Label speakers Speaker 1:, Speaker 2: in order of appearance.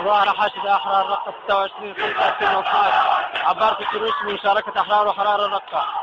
Speaker 1: ظاهرة حاشد أحرار رقة 26/5/2012. عبارة التونس بمشاركة أحرار وحرار الرقة.